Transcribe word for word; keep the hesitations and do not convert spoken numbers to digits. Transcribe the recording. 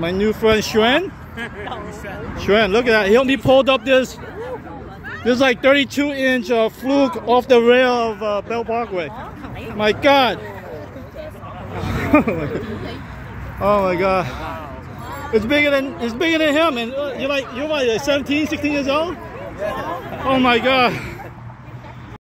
My new friend Xuan. Xuan, look at that. He helped me pulled up this. This is like thirty-two inch uh, fluke off the rail of uh, Belt Parkway. My God. Oh my God. It's bigger than it's bigger than him, and uh, you're like you're like seventeen, sixteen years old. Oh my God.